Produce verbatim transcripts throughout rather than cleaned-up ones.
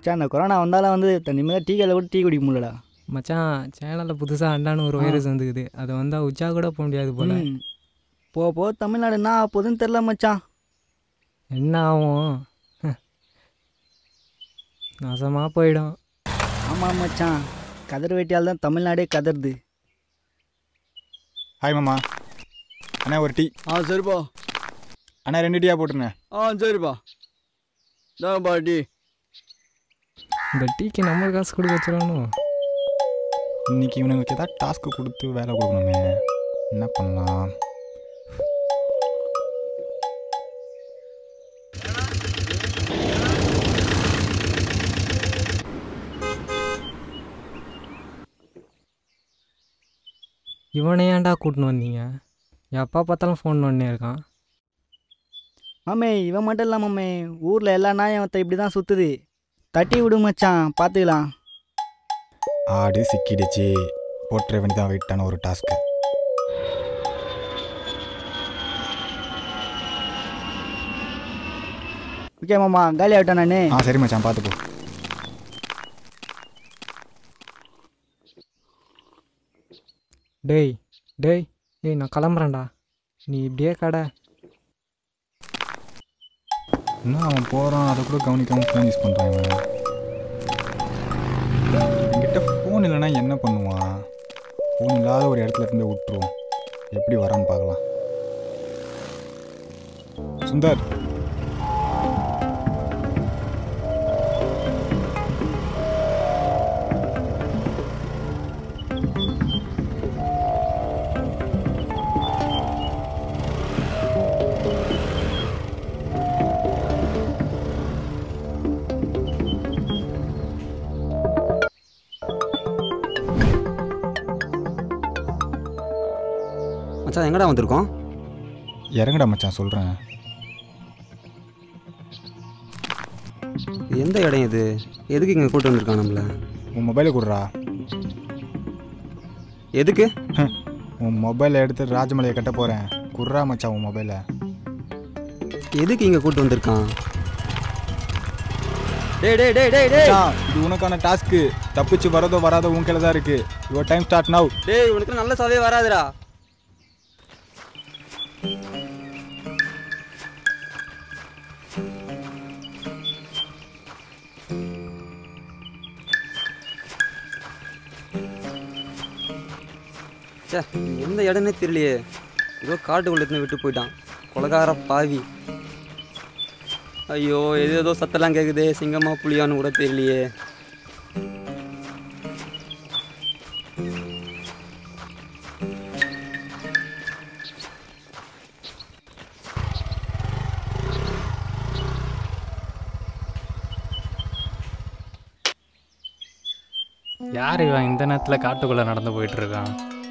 மச்சான் இந்த கொரோனா வந்தாலும் வந்து நிம்மதியாக டீ கடையில் கூட டீ குடிக்க முடியலடா. மச்சான் சேனலில் புதுசாக அண்டான்னு ஒரு வைரஸ் வந்துக்குது. அது வந்தால் உச்சா கூட போக முடியாது போல. போ போ தமிழ்நாடு என்ன போதுன்னு தெரில மச்சான். என்ன ஆகும்? நாசமாக போயிடும். ஆமாம் மச்சான், கதர் வேட்டியால் தான் தமிழ்நாடே கதருது. ஹாய் மாமா. அண்ணா ஒரு டீ. ஆ சரிப்பா. அண்ணா ரெண்டு டீயாக போட்டுருங்க. ஆ சரிப்பா. தான்ப்பா டீ. இந்த டீக்கு நம்ம காசு கொடுக்க வச்சிடணும். இன்னைக்கு இவனுங்களுக்கு ஏதாவது டாஸ்க்கு கொடுத்து வேலை கொடுக்கணுமே, என்ன பண்ணலாம்? இவனை ஏன்டா கூட்டின்னு வந்தீங்க? எப்போ பார்த்தாலும் ஃபோன் ஒன்னே இருக்கான். மாமே இவன் மட்டும் இல்லை மாமே, ஊரில் எல்லா நாயும் அவன் இப்படி தான் சுற்றுது. தட்டி விடு மச்சான், பார்த்துக்கலாம். ஆடு சிக்கிடுச்சு. போட்டுற வேண்டி தான் வெயிட்டான ஒரு டாஸ்க்கு. ஓகே மாமா, காலி ஆகிட்டேன் நான். ஆ சரி மச்சான், பார்த்துப்போ. டேய் டேய் ஏய் நான் கிளம்புறேன்டா, நீ இப்படியே கடை. இன்னும் அவன் போகிறான், அதை கூட கவனிக்காமல் ஃபோன் யூஸ் பண்ணுறான். இவன் என்கிட்ட ஃபோன் இல்லைன்னா என்ன பண்ணுவான்? ஃபோன் இல்லாத ஒரு இடத்துல இருந்து விட்டுருவோம். எப்படி வரான்னு பார்க்கலாம். சுந்தர், மச்சான் எங்கடா வந்திருக்கோம்? இறங்கடா மச்சான் சொல்கிறேன். எந்த இடம் இது? எதுக்கு இங்கே கூட்டு வந்திருக்கான் நம்மள? உன் மொபைலை கொடுறா. எதுக்கு? உன் மொபைலை எடுத்து ராஜமலையை கட்ட போகிறேன். குர்ரா மச்சான் உன் மொபைலை. எதுக்கு இங்கே கூட்டு வந்திருக்கான்? டேய் டேய் டேய் டேய் டேய், இது உனக்கான டாஸ்க்கு. தப்பிச்சு வரதோ வராதோ உன் கையில் தான் இருக்குது. Your time start now. டேய் உனக்கு நல்ல சாவே வராதுடா. சே எந்த இடம்னே தெரியலையே. ஏதோ காட்டுக்குள்ளே விட்டு போயிட்டான் கொலகார பாவி. ஐயோ எது ஏதோ சத்தெல்லாம் கேட்குது. சிங்கமா புளியான்னு கூட தெரியலையே. யார் இவன் இந்த நேரத்தில் காட்டுக்குள்ளே நடந்து போயிட்டுருக்கான்?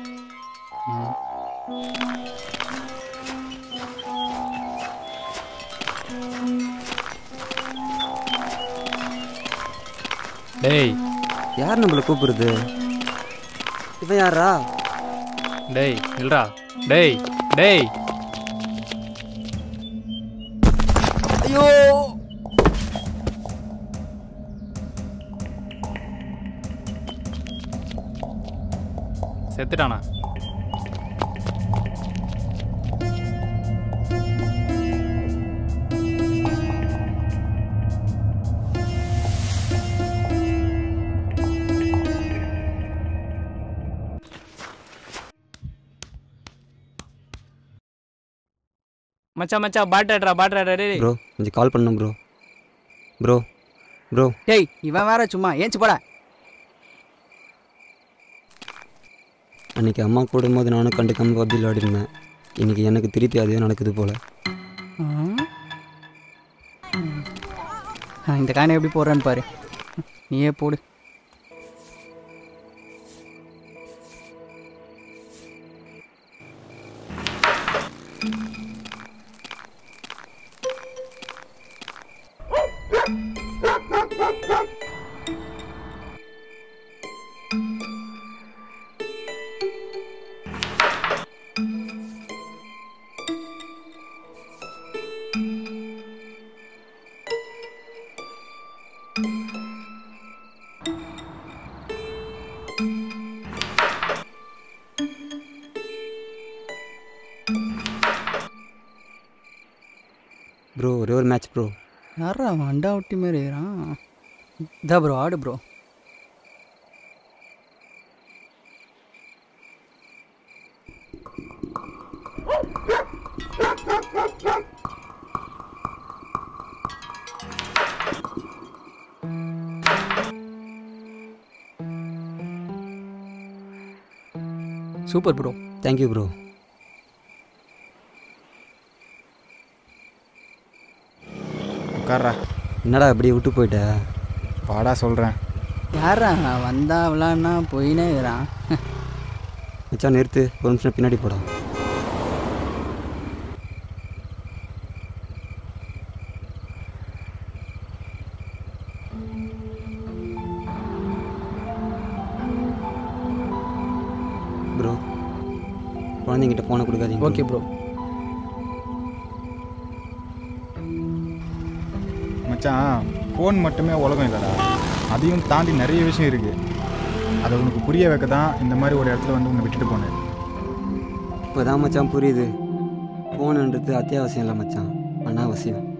டேய் யார் நம்மளை கூப்பிடுறது? இவன் யாரா? டேய் இல்லடா. டேய் டேய் ஐயோ செத்துட்டானா? மச்சான் மச்சான் பாட்டாடுறா பாட்டாடுறா. டேய் ப்ரோ கொஞ்சம் கால் பண்ணணும் ப்ரோ. ப்ரோ ப்ரோ டேய் இவன் வேற சும்மா ஏஞ்சி போட. அன்றைக்கி அம்மா கூடும்போது நானும் கண்டுக்காமல் பப்ஜி விளையாடிருந்தேன். இன்றைக்கி எனக்கு திருப்பி அதே நடக்குது போல். இந்த காயினை எப்படி போடுறான்னு பாரு. நீயே போடு. ப்ரோ ஒரே ஒரு மேட்ச் ப்ரோ. யாரா வண்டா ஒட்டி மாரி இருக்கிறான். இதா ப்ரோ ஆடு bro. Super bro. Thank you bro. உட்கார்றா. என்னடா இப்படியே விட்டு போயிட்ட? வாடா சொல்கிறேன். யாரா வந்தா விளாட்னா போயினே இருக்கிறான். மச்சான் நிறுத்து, ஒரு நிமிஷம் பின்னாடி போடா. ப்ரோ குழந்தைங்கிட்ட ஃபோனை கொடுக்காதீங்க. Okay bro. மச்சான் ஃபோன் மட்டுமே உலகம் இல்லைடா, அதையும் தாண்டி நிறைய விஷயம் இருக்குது. அதை உனக்கு புரிய வைக்க தான் இந்த மாதிரி ஒரு இடத்துல வந்து உன்னை விட்டுட்டு போனேன். இப்போ தான் மச்சான் புரியுது, ஃபோனுன்றது அத்தியாவசியம் இல்லை மச்சான், அனாவசியம்.